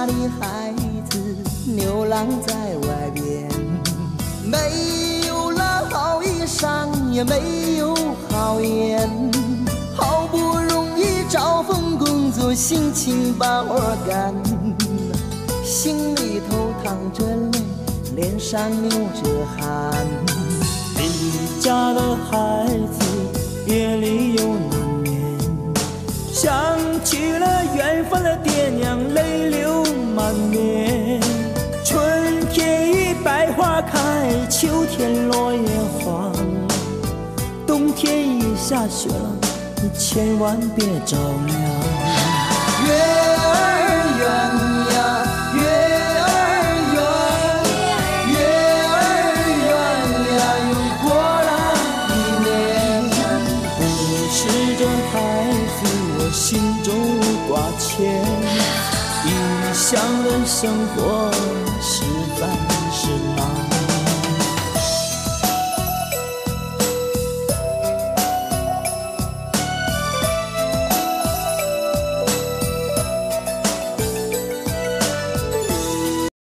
家的孩子流浪在外边，没有了好衣裳，也没有好颜，好不容易找份工作，辛勤把活干，心里头淌着泪，脸上流着汗。 离家的孩子夜里又难眠，想起了远方的爹娘，泪流满面。春天已百花开，秋天落叶黄了，冬天已下雪了，你千万别着凉。 月儿圆呀，月儿圆，月儿圆呀，又过了一年。 不是这孩子，我心中无挂牵，异乡的生活实在是难。